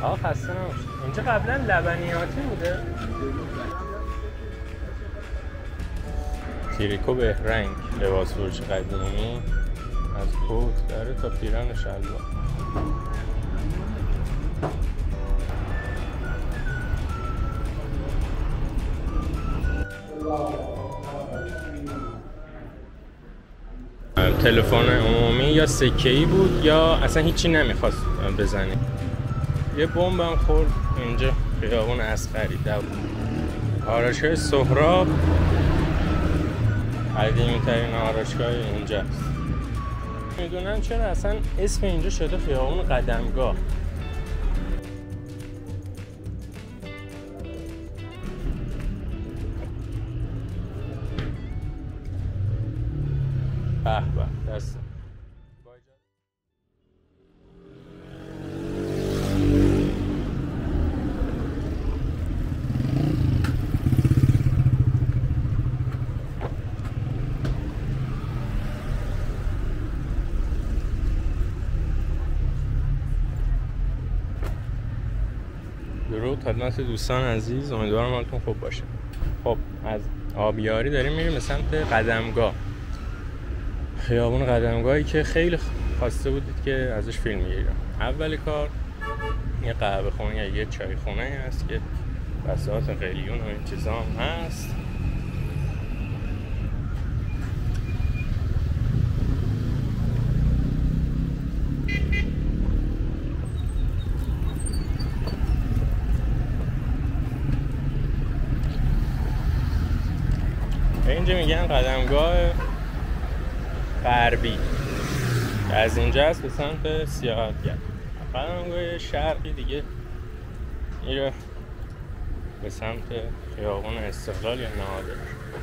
خسته نباشید. اینجا قبلا لبنیاتی بوده؟ تریکو بهرنگ، لباس فروش قدیمی، از کت داره تا پیرن شلوار. تلفن عمومی یا سکه‌ای بود یا اصلا هیچی نمیخواست بزنه. یه بمبم خورد اینجا خیابون عسقری. آرایشگاه سهراب قدیمی ترین آرایشگاه اینجاست. میدونن چرا اصلا اسم اینجا شده خیابون قدمگاه؟ به به دست درود خدمت دوستان عزیز، امیدوارم حالتون خوب باشه. خب از آبیاری داریم میریم به سمت قدمگاه، خیابون قدمگاهی که خیلی خواسته بودید که ازش فیلم میگیرم. اول کار یه قهوه خونه یا یه چای خونه هست که بساط قلیون و این چیزا هم هست. اینجا میگن قدمگاه غربی، از اینجا هست به سمت سیاحتگر. قدمگاه شرقی دیگه میره به سمت خیابون استقلال یا نادر.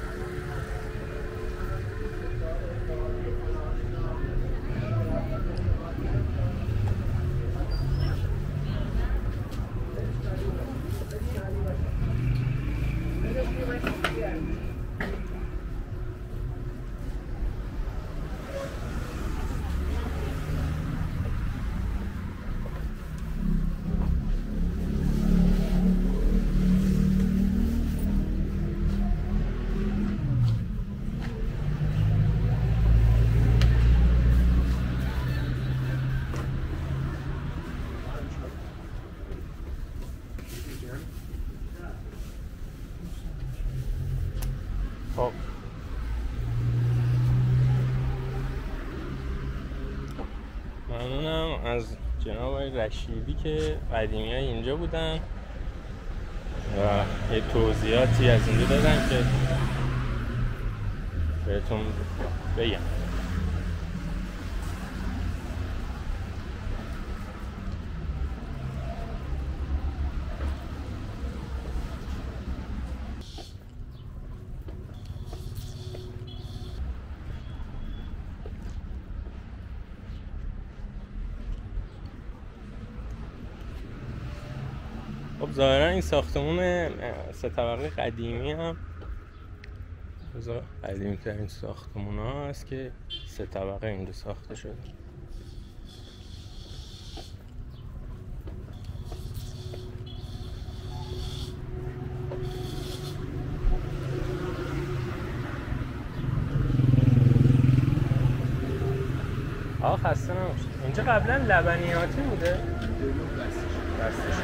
خب ممنونم از جناب رشیدی که قدیمی های اینجا بودن و یه توضیحاتی از اینجا دادن که بهتون بگم. خب ظاهرا این ساختمون 3 طبقه قدیمی هم قدیمی ترین ساختمون ها هست که 3 طبقه اینجا ساخته شده. خسته نباشید. اینجا قبلا لبنیاتی بوده؟ بستش.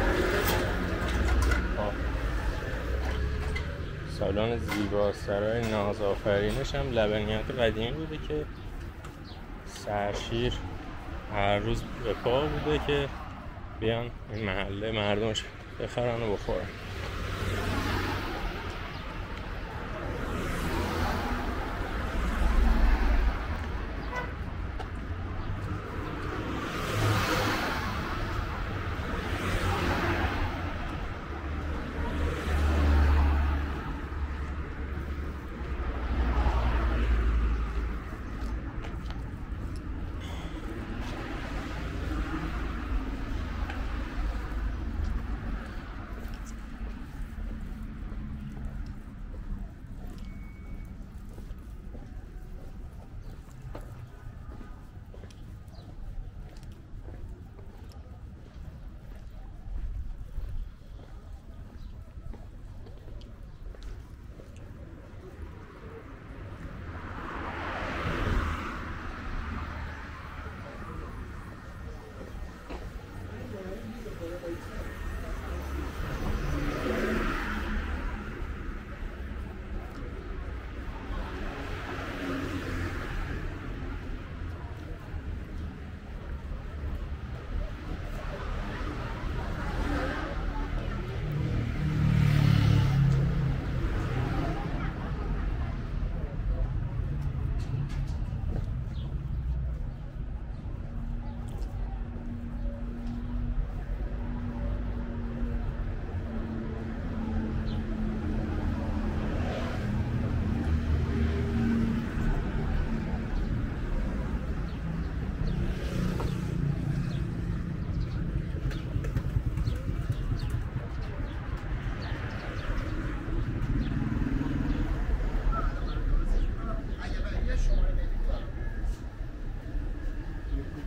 سالن زیبا سرای نازآفرینش هم لبنیات قدیمی بوده که سرشیر هر روز به پا بوده که بیان این محله مردمش بخرن و بخورن.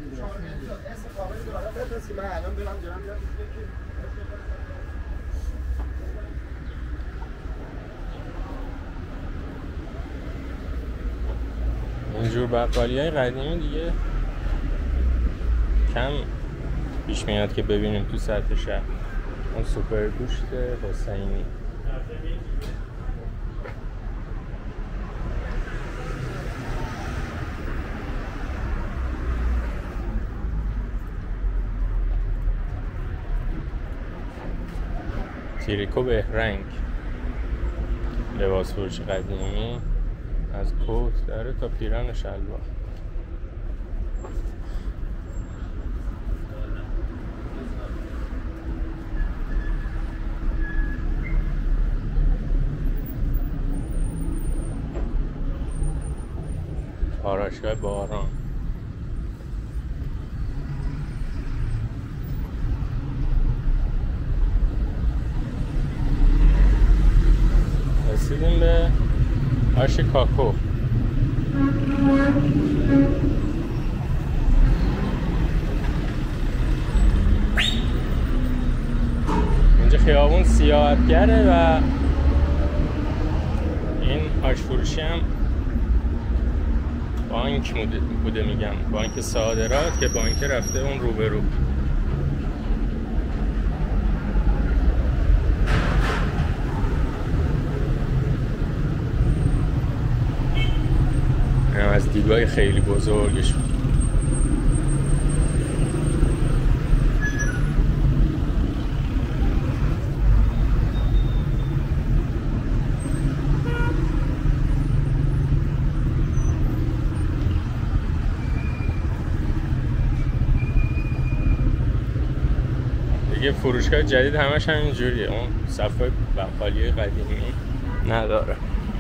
اینجور بقالیای قدیمی دیگه کم پیش میاد که ببینیم تو سطح شهر. اون سوپر گوشت حسینی تریکو بهرنگ، لباس فروش قدیمی از کت داره تا پیرن شلوار. آرایشگاه باران. رسیدیم به آش کاکو. اینجا خیابون سیاحتگره و این آش فروشی هم بانک بوده میگم، بانک صادرات که بانک رفته اون روبرو. از دیدگاه خیلی بزرگش دیگه. فروشگاه جدید همش همینجوریه، اون صفحه بقالی قدیمی نداره.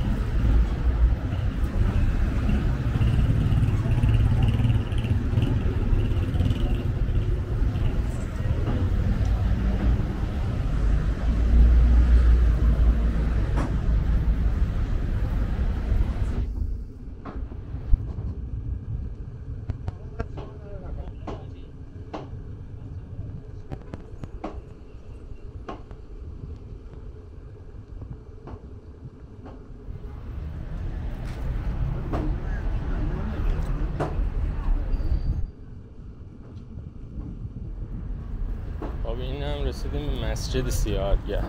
این هم رسیدیم به مسجد سیاحتگر.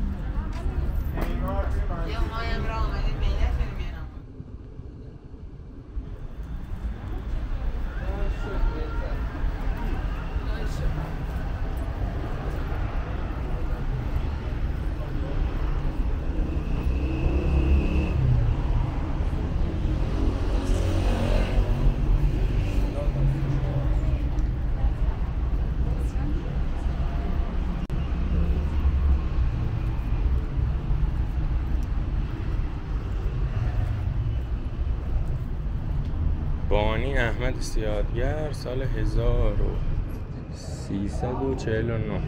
بانی احمد سیاحتگر، سال 1349.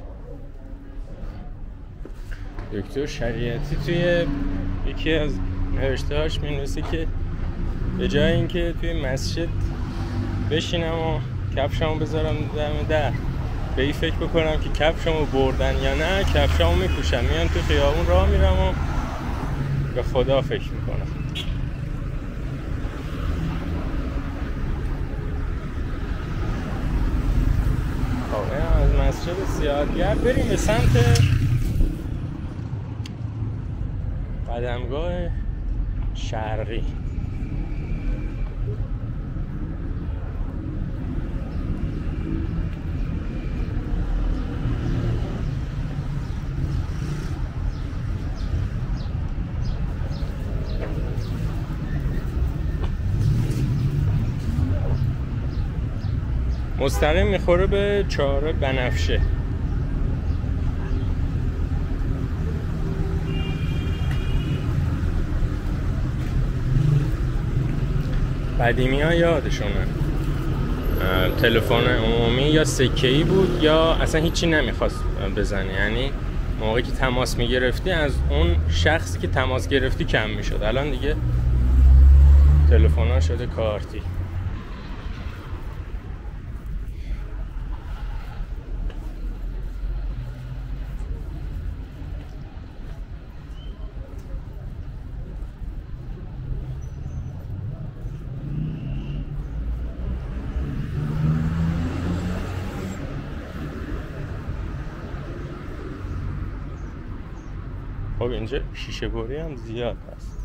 دکتر شریعتی توی یکی از نوشته‌هاش می‌نویسه که به جای اینکه توی مسجد بشینم و کفشمو بذارم دم در به این فکر بکنم که کفشمو بردن یا نه، کفشمو میپوشم میام تو خیابون راه میرم و به خدا فکر میکنم. از مسجد سیاحتگر بریم به سمت قدمگاه شرقی. مستقیم میخوره به چهارراه بنفشه. قدیمی ها یادشونه تلفن عمومی یا سکه‌ای بود یا اصلا هیچی نمیخواست بزنه، یعنی موقعی که تماس میگرفتی از اون شخصی که تماس گرفتی کم میشد. الان دیگه تلفن ها شده کارتی. خب اینجا شیشه بری هم زیاد هست.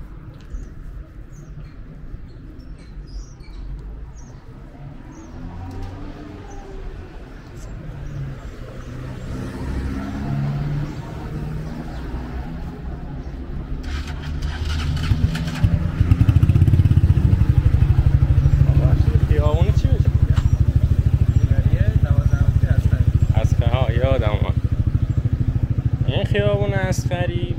خیابون چی بشه؟ اسخری یادم اومد. این خیابون اسخری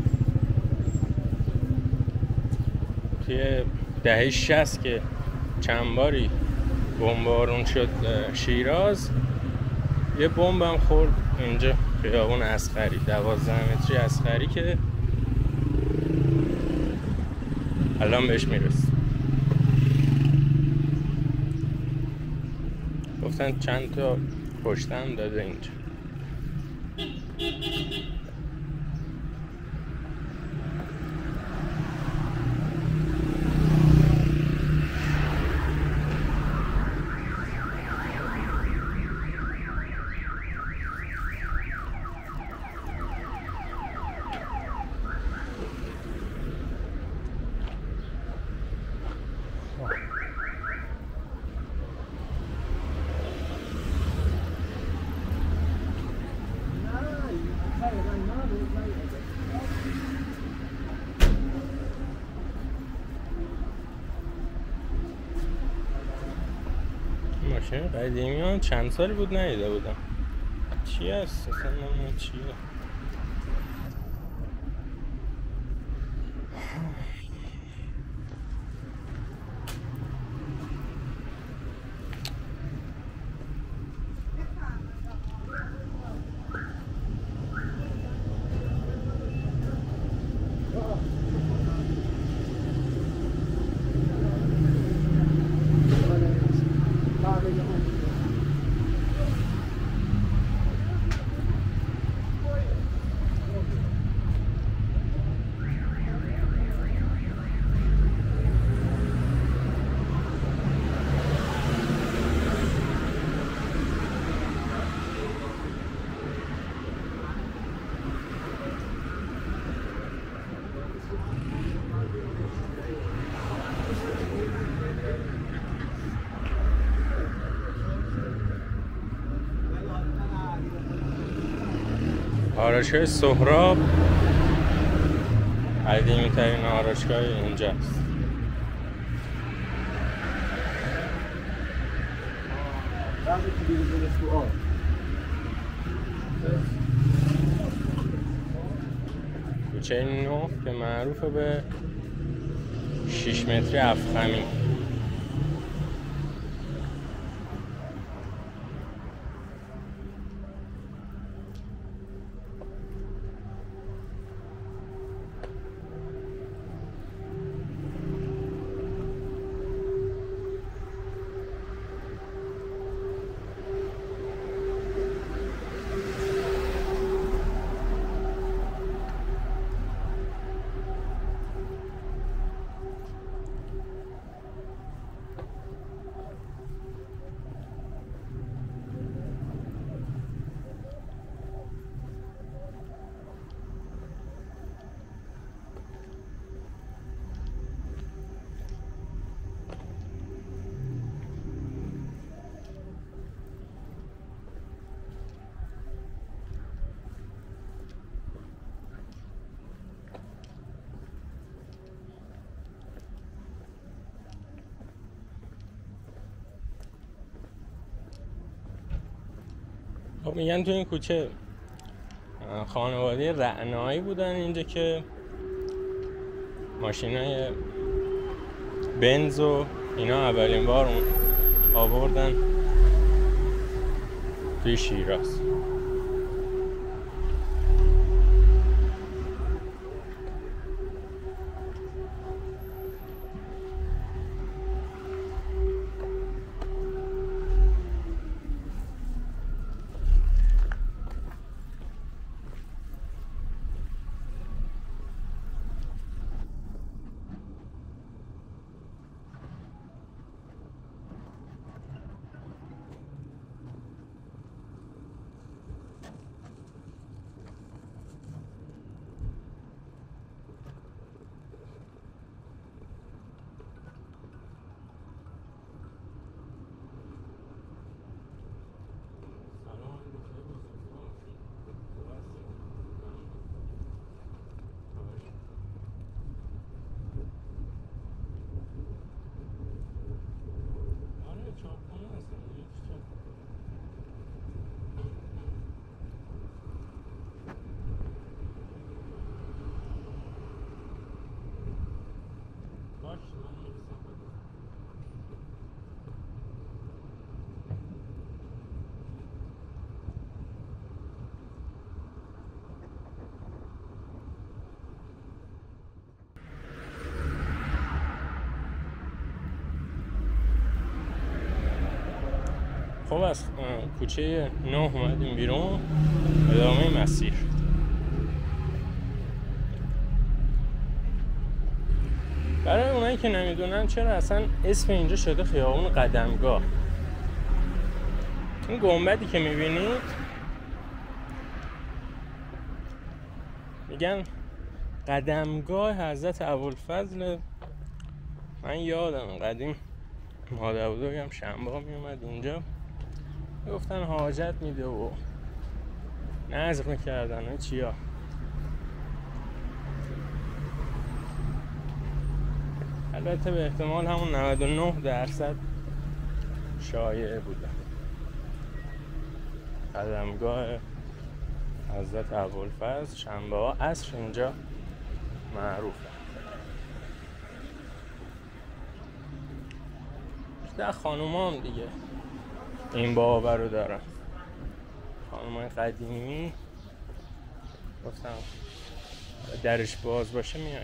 توی دهه 60 که چند باری بمبارون شد شیراز، یه بمب هم خورد اینجا خیابون اسخری، 12 متری اسخری که الان بهش میرسه. گفتن چند تا کشتن داده اینجا. ماشین قدیمی ها چند سالی بود ندیده بودم. چی هست؟ اصلا نمیدونم چیه. آرایشگاه سهراب قدیمی ترین آرایشگاه اینجاست. کوچه 9 که معروف به 6 متری افخمی. خب میگن تو این کوچه خانواده رعنایی بودن اینجا که ماشینای بنز و اینا اولین بار آوردن توی شیراز. خب از کوچه 9 اومدیم بیرون، ادامه مسیر. برای اونایی که نمیدونن چرا اصلا اسم اینجا شده خیابون قدمگاه، این گنبدی که میبینید میگن قدمگاه حضرت ابوالفضل. من یادم قدیم مادر بزرگم شنبه ها میومد اینجا، گفتن حاجت میده و نذر میکردن و چیا. البته به احتمال همون 99% شایعه بوده. قدمگاه حضرت ابوالفضل شنبه ها عصر اینجا معروفه. در خانوما هم دیگه این باور رو دارن، خانومای قدیمی گفتم درش باز باشه میاد.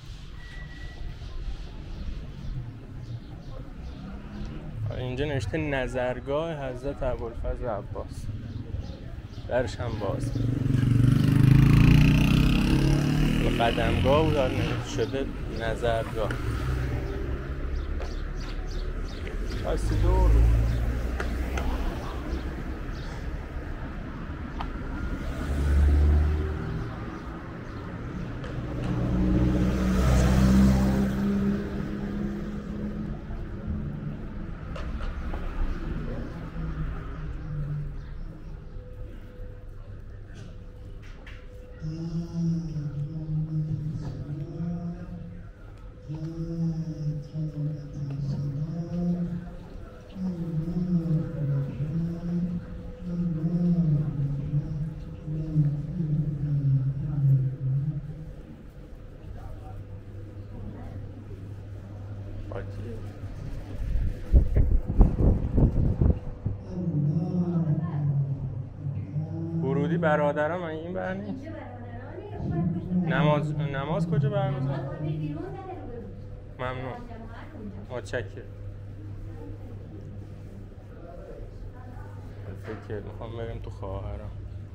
اینجا نوشته نظرگاه حضرت ابوالفضل عباس، درش هم باز. قدمگاه بود شده نظرگاه. باستی دور ورودی برادران من این بر نیست. نماز کجا برمی‌دارن؟ ممنون، متشکرم. فکر میخوام بریم تو خواهرام.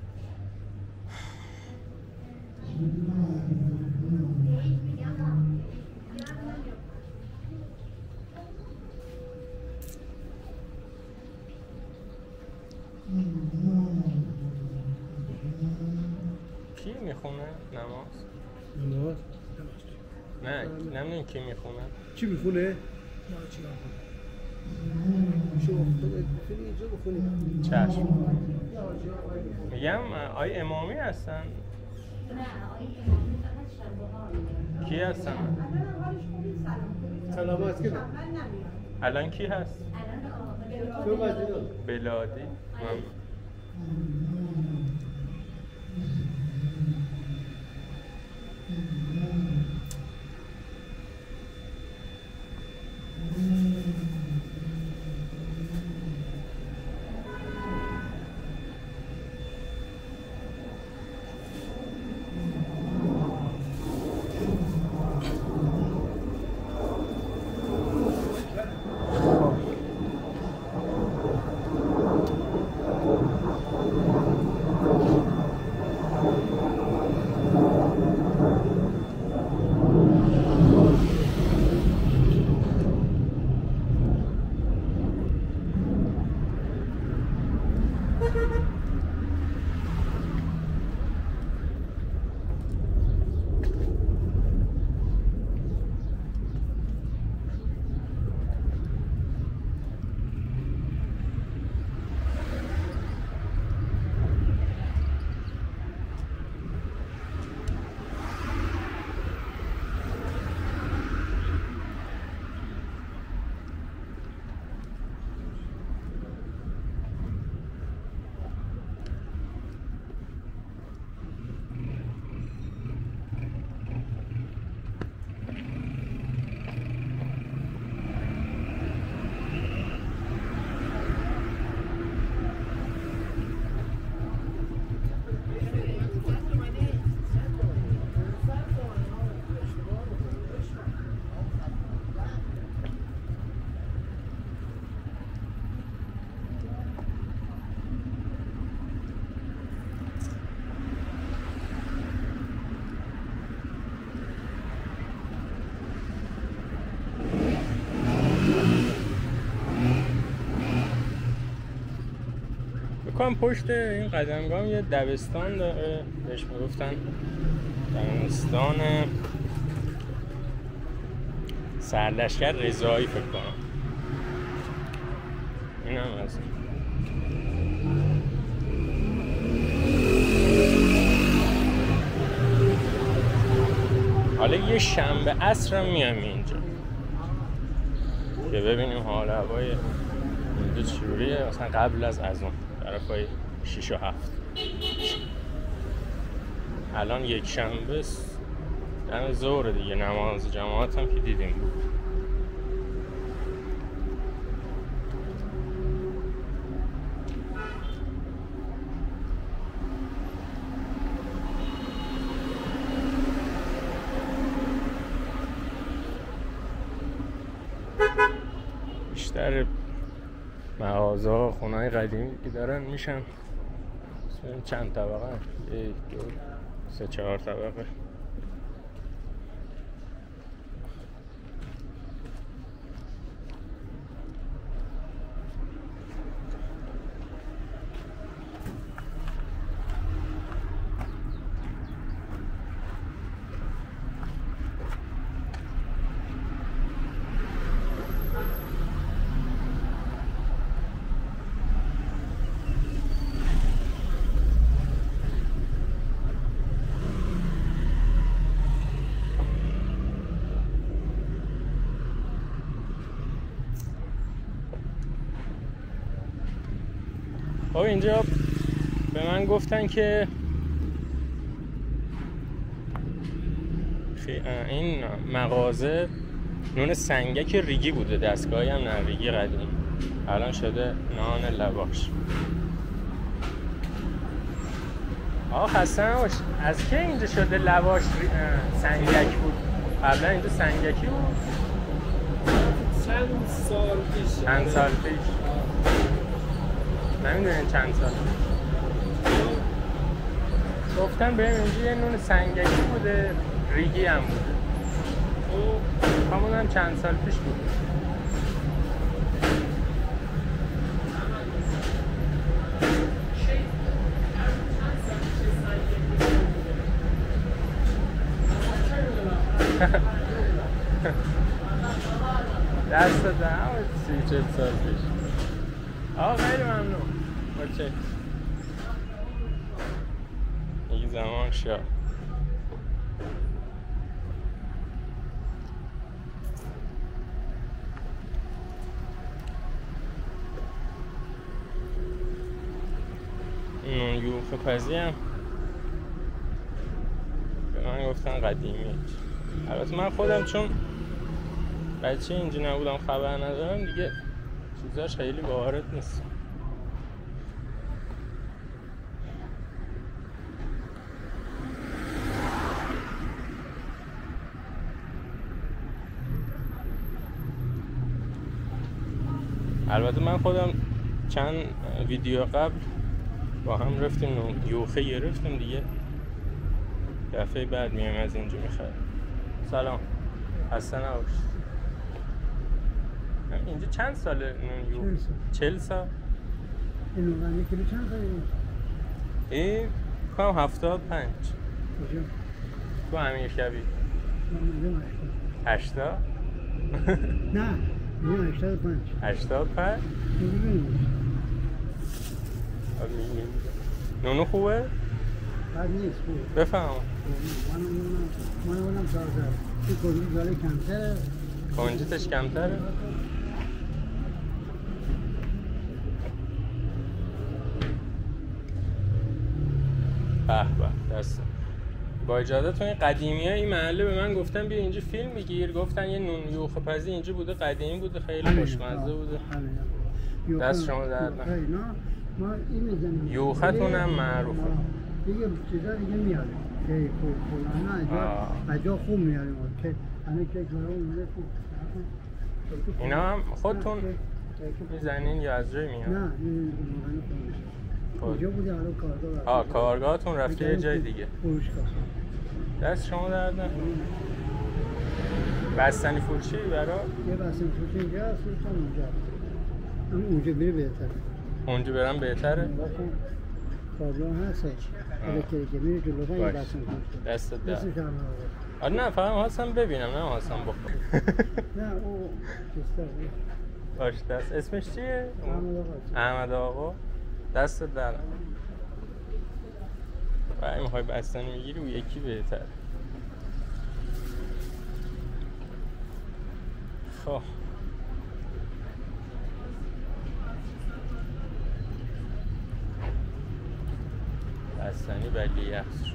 کی میخونه نماز؟ نماز؟ نه نمیدونم کی میخونه. چی میخونه؟ نه چی میخونه؟ بخونی اینجا بخونی. چشم. میگم آی امامی هستن؟ نه آی امامی فقط شبه ها. کی هستن؟ سلامت که نه. الان کی هست؟ الان تو مدینه. بلادی. بکنم پشت این قدمگاه یه دبستان داره، بهش میگفتن دبستان سرلشکر رضایی فکر کنم. این هم از این. حالا یه شنبه عصر هم میام اینجا که ببینیم حال هوای اینجا چجوریه، مثلا قبل از اون طرفای 6 و 7. الان یک شنبه دم ظهر دیگه، نماز جماعت هم که دیدیم بود. بیشتر مغازه خونه‌های قدیمی که دارن میشن چند طبقه؟ 1 2 3 4 طبقه. اینجا به من گفتن که این مغازه نون سنگک ریگی بوده، دستگاهی هم نه ریگی قدیم، الان شده نان لواش. خسته نباش. از که اینجا شده لواش سنگک بود؟ قبلا اینجا سنگکی بود؟ چند سال پیش نمیدونین چند سال گفتن بریم اینجا یه نون سنگکی بوده، ریگی هم بوده. همون هم چند سال پیش بود. دست دادم 30-40 سال پیش. خیلی ممنون. اوکی. یک زمان شد. یوخه پزی هم به من گفتن قدیمی. البته من خودم چون بچه اینجا نبودم خبر ندارم دیگه چیزاش خیلی وارد نیست. البته من خودم چند ویدیو قبل با هم رفتیم یوخه گرفتیم دیگه، دفعه بعد میام از اینجا میخرم. سلام، خسته نباشید. اینجا چند ساله نون یوخه؟ 40 سال. این نون کیلو چند ساله؟ این کنم 75. کجا؟ تو امیرشبی. من 80. نه نه 85. 85. نونو خوبه؟ بد نیست خوبه. بفهم. من اونم تازه. این کنجی جاله کمتره. کنجیتش کمتره؟ به به دست. با اجازهتون این قدیمی های این محله به من گفتن بیا اینجا فیلم بگیر، گفتن یه نون یوخه پزی اینجا بوده، قدیمی بوده، خیلی خوشمزه بوده. دست شما درد نکنه. ما این میزنیم. یوختون هم معروفه. دیگه چیزا دیگه میاد. که فلان اجا خوب میاریم که همه که اون اینا هم خودتون میزنین یا از جای میاد؟ نه این کجا بوده حالا کارگاه؟ کارگاهتون رفته یه جای دیگه. فروشگاه. دست شما درد نکنه. بستنی فروشی برا؟ یه بستنی فروشی اینجا هست، اونجا هست. اونجا بری بهتره. اونجا برم بهتره؟ کارگاه هست. الکتریکی میری جلو یه بستنی فروشی. دستت درد. آره نه فقط خواستم ببینم، نه خواستم بخورم. نه او چیزتر. باش دست. اسمش چیه؟ احمد آقا. دستت درد نکنه. وای میخوای بستنی میگیری و یکی بهتره. خب بستنی بلی یخش.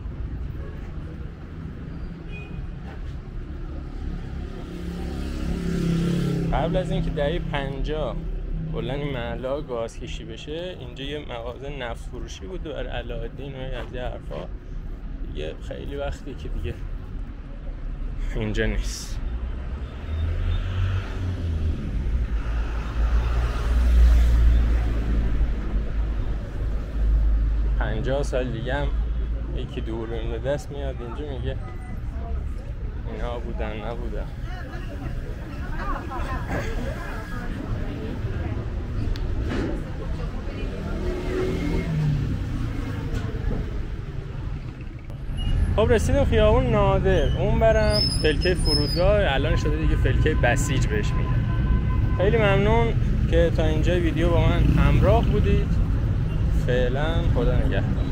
قبل از اینکه دهه 50 کلا این محله ها گاز کشی بشه، اینجا یه مغازه نفت فروشی بود برای علاءالدین و از یه حرفا. دیگه خیلی وقتی که دیگه اینجا نیست. 50 سال دیگه هم یکی دوربین به دست میاد اینجا میگه اینا بودن نبودن. خب رسیدیم خیابون نادر، اون برم فلکه فرودگاه، الان شده دیگه فلکه بسیج بهش میگن. خیلی ممنون که تا اینجا ویدیو با من همراه بودید. فعلا خدا نگهدار.